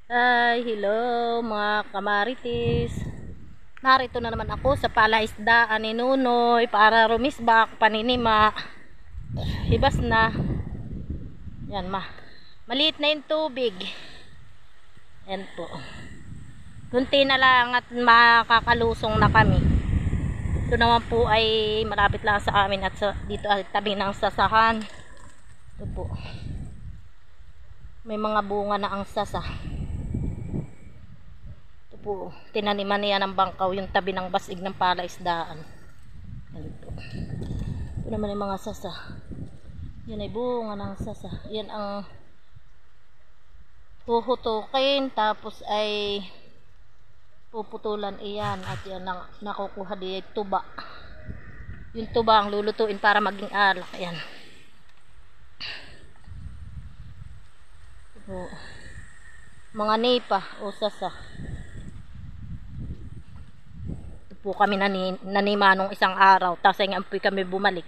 Hi, hello mga kamaritis. Narito na naman ako sa palaisdaan ni Nunoy para rumisbak, paninima. Hibas na. Yan maliit na yung tubig. Yan po. Kunti na lang at makakalusong na kami. Ito naman po ay malapit lang sa amin at dito ay tabi ng sasahan. Ito po. May mga bunga na ang sasa. Po, tinaniman niya ng bangkaw yung tabi ng basig ng palaisdaan. Yan po. Ito naman yung mga sasa. Yan ay bunga ng sasa. Yan ang huhutukin, tapos ay puputulan iyan, at yan ang nakukuha di tuba. Yung tuba ang lulutuin para maging alak. Yan po. Mga nipa o sasa. Po kami nanima nung isang araw, tapos ay ampoy kami bumalik,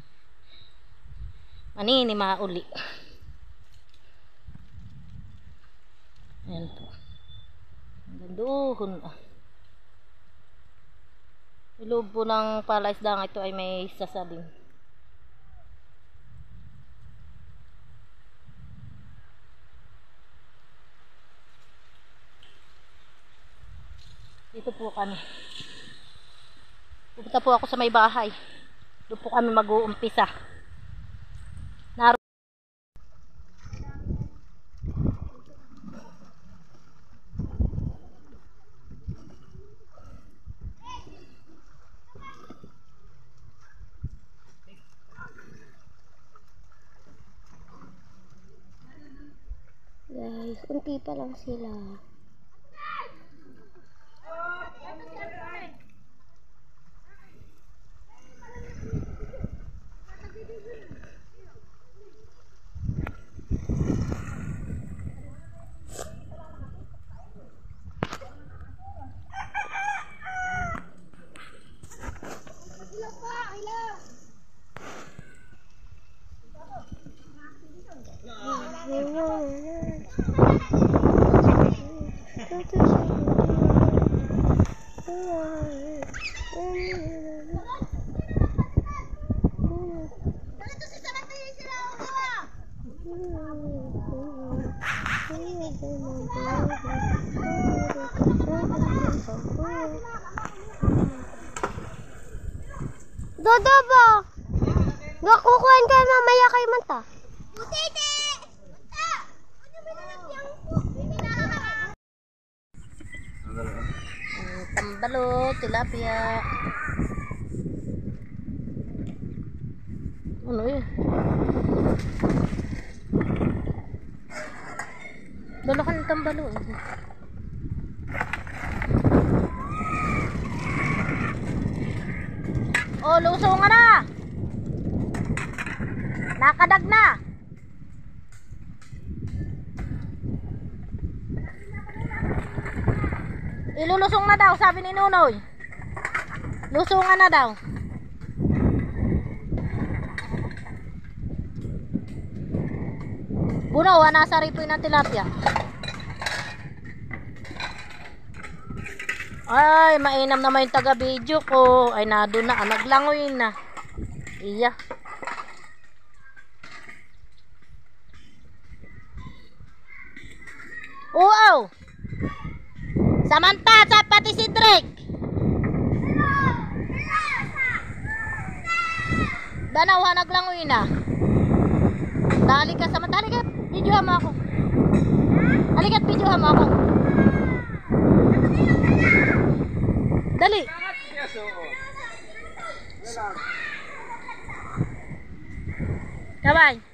maninima uli. Ayan po, ganduhon. Iloob po ng palaisdang ito ay may sasabing. Dito po kami. Pupunta po ako sa may bahay. Doon po kami mag-uumpisa. Guys, unti pa lang sila. Dodo ba? Nakukuhan ka mamaya kay Manta. Utete! Manta! Ano ba nalagyan ko? Tambalo, tilapia. Ano yun? Dalakan ng tambalo. Oh, lusong nga na. Nakadag na. Ilulusong na daw, sabi ni Nunoy. Lusungan na daw. Buno, nasa ripoy ng tilapia. Ay, mainam naman yung taga-video ko. Ay, nado na. Naglangoy na. Iya. Oo. Samantha, sa pati si Drake. Danaw, naglangoy na. Dali ka, Samantha. Halika, videohan mo ako. Halika, videohan mo ako. Dali. Kabay.